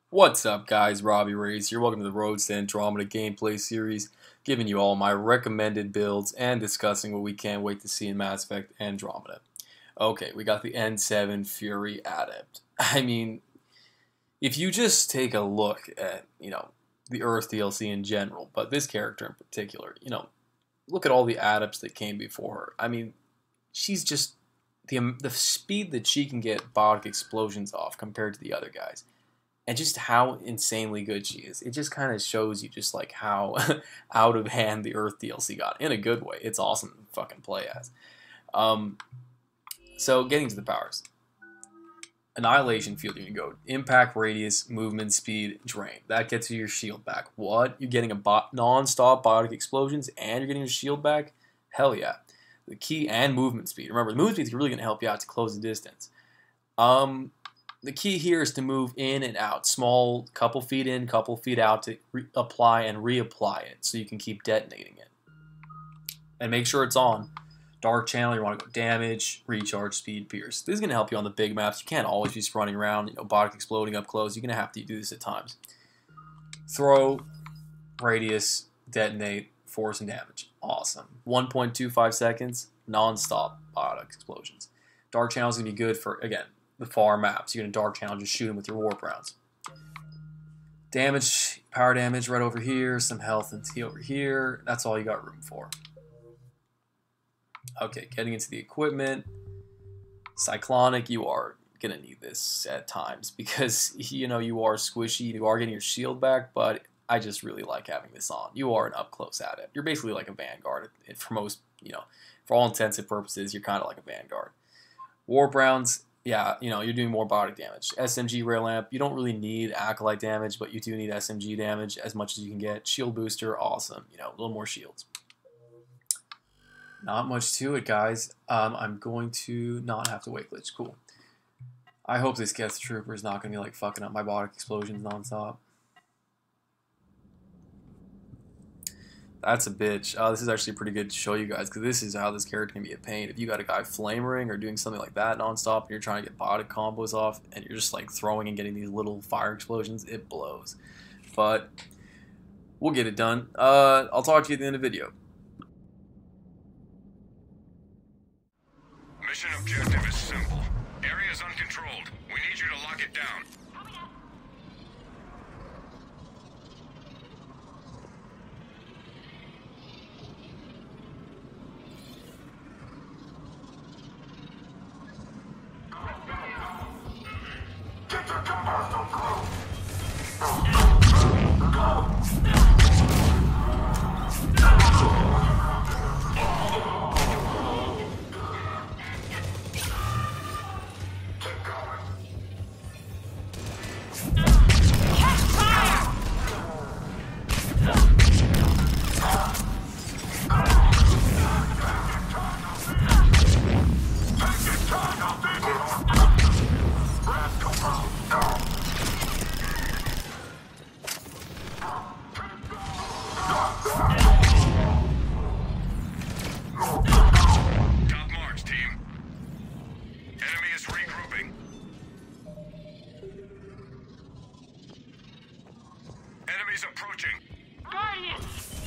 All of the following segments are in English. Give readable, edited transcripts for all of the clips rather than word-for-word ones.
What's up, guys? Robbie Reyes here. Welcome to the Road to Andromeda gameplay series, giving you all my recommended builds and discussing what we can't wait to see in Mass Effect Andromeda. Okay, we got the N7 Fury Adept. I mean, if you just take a look at, the Earth DLC in general, but this character in particular, look at all the Adepts that came before her. I mean, she's just, the speed that she can get biotic explosions off compared to the other guys. And just how insanely good she is. It just kind of shows you just like how out of hand the Earth DLC got. In a good way. It's awesome to fucking play as. So getting to the powers. Annihilation field, you can go impact radius, movement speed, drain. That gets you your shield back. What? You're getting a non-stop biotic explosions and you're getting your shield back? Hell yeah. The key and movement speed. Remember, the movement speed is really going to help you out to close the distance. The key here is to move in and out, small, couple feet in, couple feet out to apply and reapply it so you can keep detonating it. And make sure it's on. Dark channel, you want to go damage, recharge, speed, pierce. This is going to help you on the big maps. You can't always just running around, biotic exploding up close. You're going to have to do this at times. Throw, radius, detonate, force, and damage. Awesome. 1.25 seconds, non-stop biotic explosions. Dark channel is going to be good for, again, the far maps. You're going to dark channel, just shoot them with your warp rounds. Damage, power damage right over here, some health and T over here. That's all you got room for. Okay, getting into the equipment. Cyclonic, you are going to need this at times because, you are squishy. You are getting your shield back, but I just really like having this on. You are an up-close adept. You're basically like a Vanguard. For most, for all intents and purposes, you're kind of like a Vanguard. Warp rounds. Yeah, you're doing more biotic damage. SMG rail lamp, you don't really need acolyte damage, but you do need SMG damage as much as you can get. Shield booster, awesome. A little more shields. Not much to it, guys. I'm going to not have to wait glitch. Cool. I hope this Geth Trooper is not going to be like fucking up my biotic explosions nonstop. That's a bitch. This is actually pretty good to show you guys because this is how this character can be a pain. If you got a guy flame ring or doing something like that nonstop and you're trying to get biotic combos off and you're just like throwing and getting these little fire explosions, it blows. But we'll get it done. I'll talk to you at the end of the video. Mission objective is simple. Area is uncontrolled. We need you to lock it down. Enemies approaching. Guardian!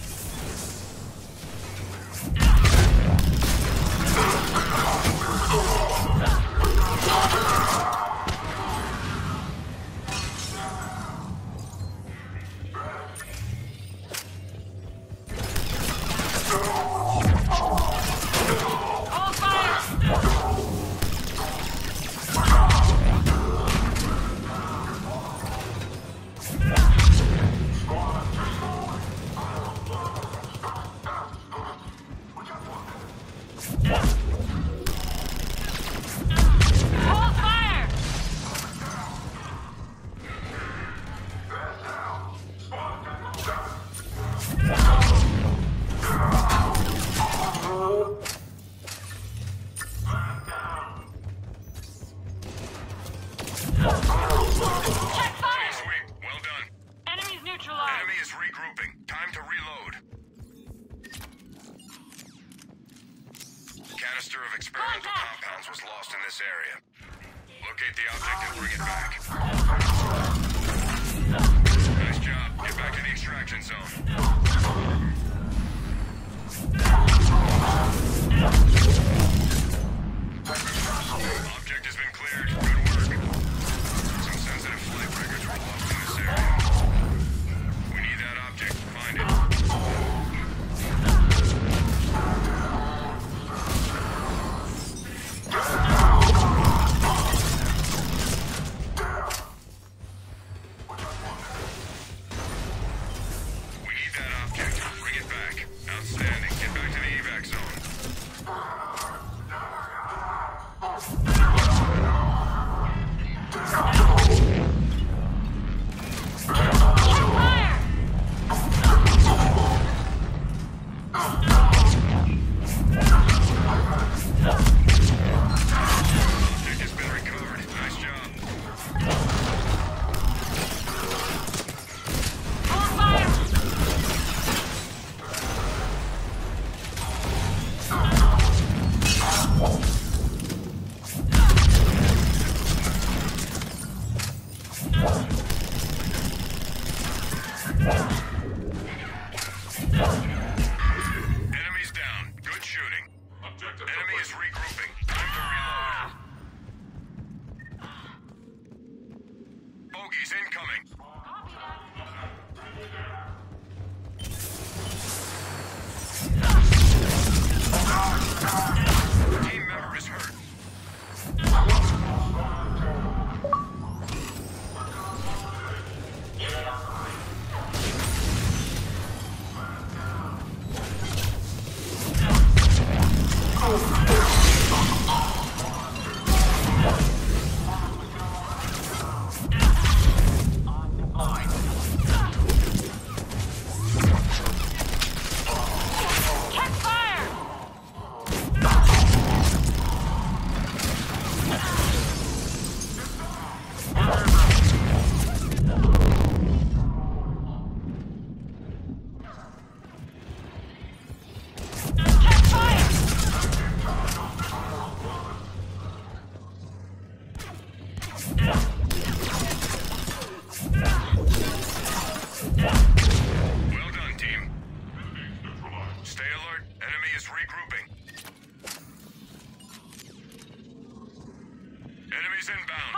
Canister of experimental compounds was lost in this area. Locate the object and bring it back. explosion zone. Object has been cleared. Good work. Some sensitive flight records were lost in this area. We need that object. Find it. We need that object. Bring it back. Outstanding. Get back to the evac zone. Object has been recovered. Nice job. Enemies down. Good shooting. Enemy is regrouping. Time to reload. Bogeys incoming. Team member is hurt. Well done, team. Stay alert. Enemy is regrouping. Enemies inbound.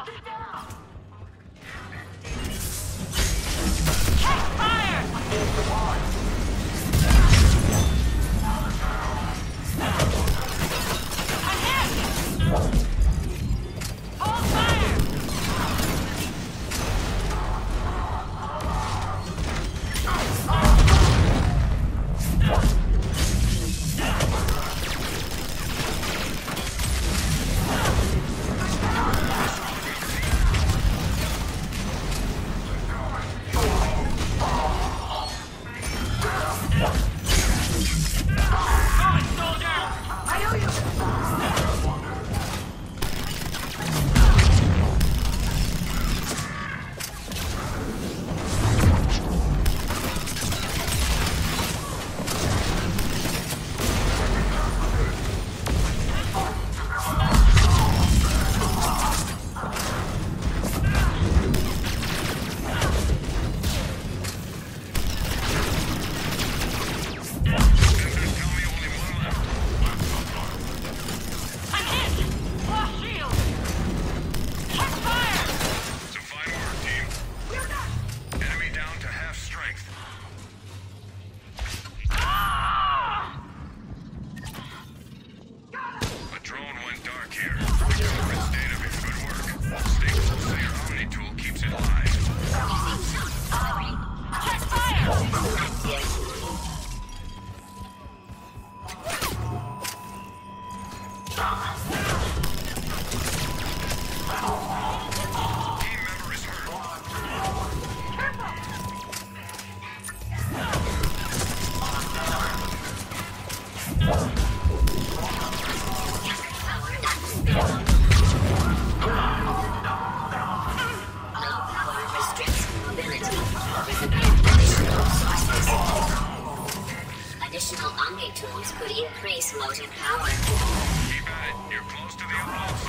Additional Omni tools could increase motive power. Keep at it. You're close to the upload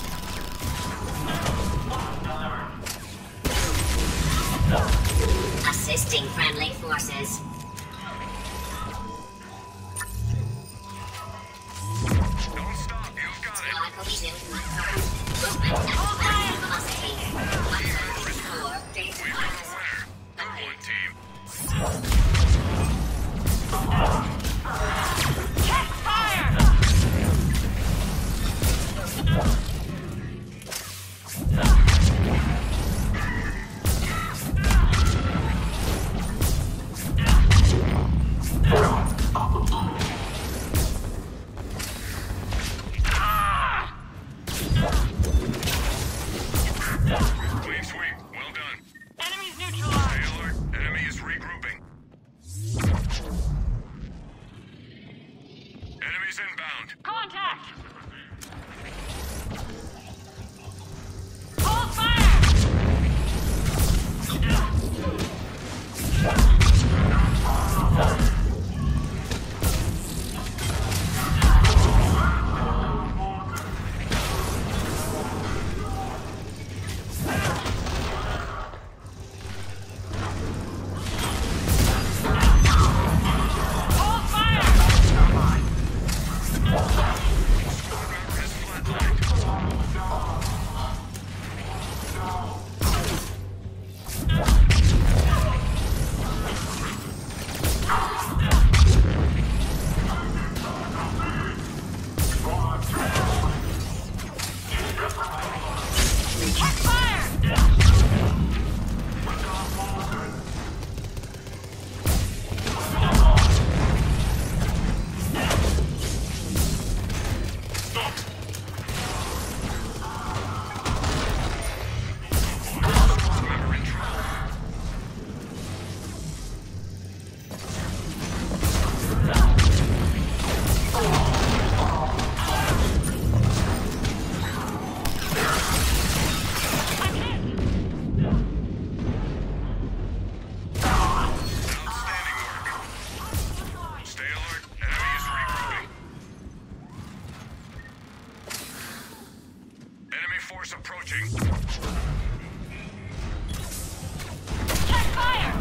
site. Assisting friendly forces. Don't stop. You've got it. Technological resume confirmed. Movement at maximum velocity. 134 days We've got a winner. Good one, team. Check fire! Clean sweep. Well done. Enemies Stay neutralized. alert. Enemy is regrouping. Enemies inbound. Contact! Hold fire! Hold fire! Has flatlined. Check fire! Member in trouble. I'm hit! Outstanding work. Stay alert. Enemy is regrouping. Enemy force approaching. Check fire!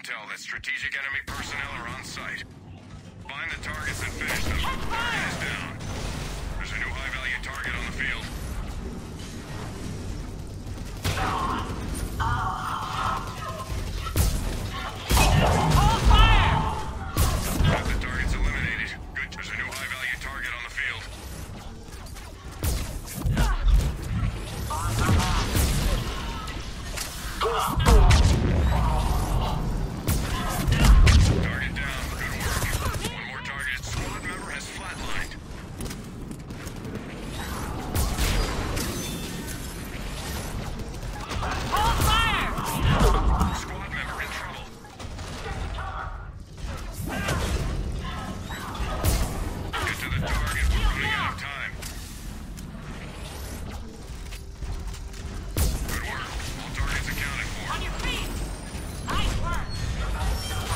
intel that strategic enemy personnel are on site. Find the targets and finish them. Target is down. There's a new high-value target on the field. Hold fire! Got the targets eliminated. Good. There's a new high-value target on the field. Target down. Good work. One more target. Squad member has flatlined. Hold fire! Squad member in trouble. Get to the target. We're running out of time. Good work. All targets accounted for. On your feet! Nice work!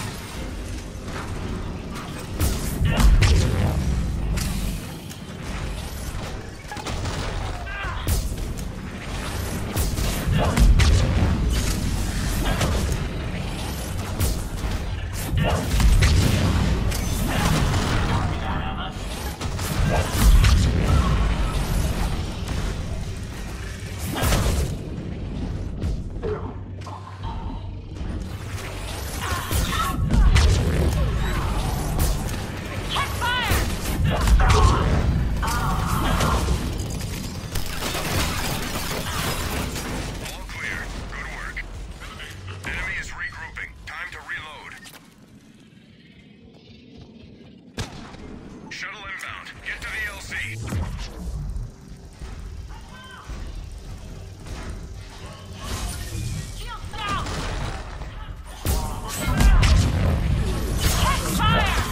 Check fire! All clear. Good work. Enemy is regrouping. Time to reload. Shuttle inbound. Get to the LC. Shield down! Check fire!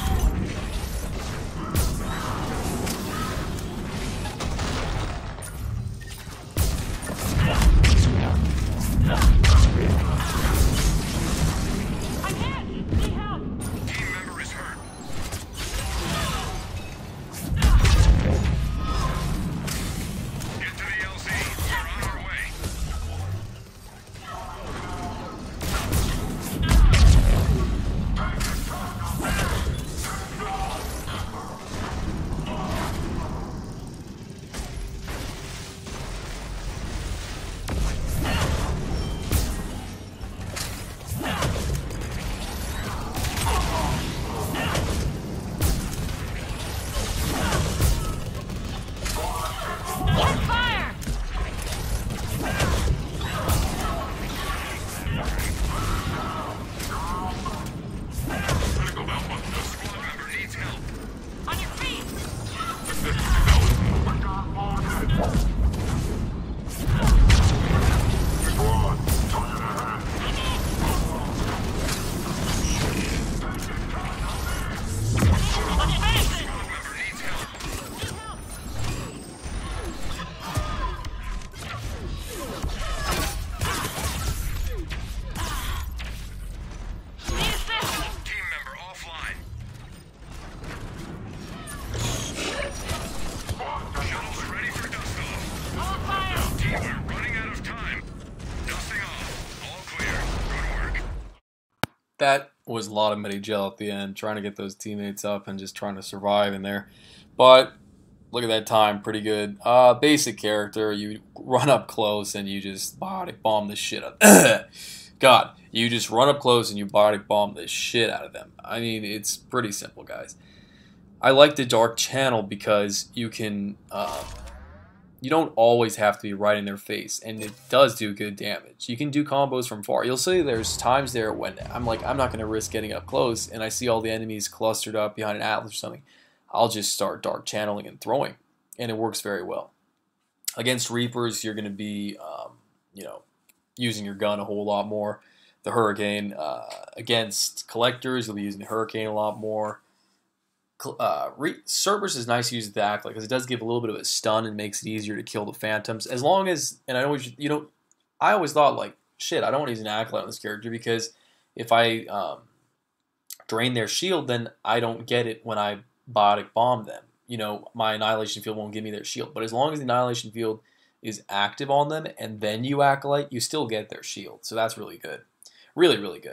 I'm hit! Need help! Team member is hurt. Get to the LC. We're on our way. Check fire! Squad member needs help. On your feet! Let's finish it! Member needs help. Need assistance! Team member offline. Shuttle's ready for dust off. Hold fire! Team, we're running out of time. Dusting off. All clear. Good work. That was a lot of medi-gel at the end, trying to get those teammates up and just trying to survive in there. But look at that time, pretty good. Basic character, you run up close and you just body bomb the shit out of God, you just run up close and you body bomb the shit out of them. I mean, it's pretty simple, guys. I like the Dark Channel because you can, you don't always have to be right in their face, and it does do good damage. You can do combos from far. You'll see there's times there when I'm like, I'm not going to risk getting up close, and I see all the enemies clustered up behind an atlas or something. I'll just start Dark Channeling and throwing, and it works very well. Against Reapers, you're going to be, you know, using your gun a whole lot more. The Hurricane. Against Collectors, you'll be using the Hurricane a lot more. Cerberus is nice to use the Acolyte because it does give a little bit of a stun and makes it easier to kill the Phantoms. As long as, and I always, you know, I always thought like, shit, I don't want to use an Acolyte on this character because if I drain their shield, then I don't get it when I biotic bomb them. You know, my Annihilation Field won't give me their shield. But as long as the Annihilation Field is active on them and then you Acolyte, you still get their shield. So that's really good. Really, really good.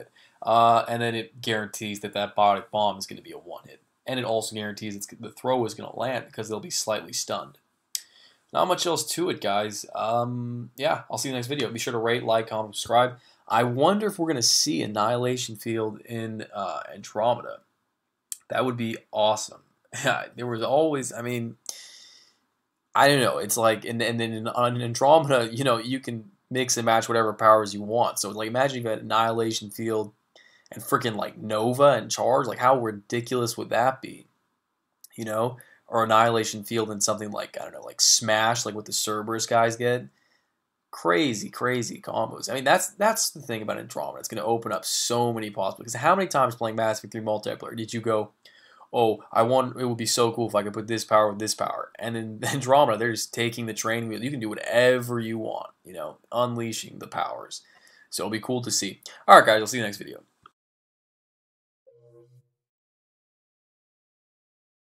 And then it guarantees that that biotic bomb is going to be a one-hit. And it also guarantees the throw is going to land because they'll be slightly stunned. Not much else to it, guys. Yeah, I'll see you in the next video. Be sure to rate, like, comment, subscribe. I wonder if we're going to see Annihilation Field in Andromeda. That would be awesome. There was always, I mean, I don't know. It's like, and then on Andromeda, you know, you can mix and match whatever powers you want. So, like, imagine you had Annihilation Field and freaking, like, Nova and Charge. Like, how ridiculous would that be? You know? Or Annihilation Field and something like, I don't know, like Smash, like what the Cerberus guys get. Crazy, crazy combos. I mean, that's the thing about Andromeda. It's going to open up so many possibilities. Because how many times playing Mass Effect 3 multiplayer did you go, oh, it would be so cool if I could put this power with this power. And in Andromeda, they're just taking the training wheel. You can do whatever you want, you know, unleashing the powers. So it'll be cool to see. All right, guys, I'll see you in the next video.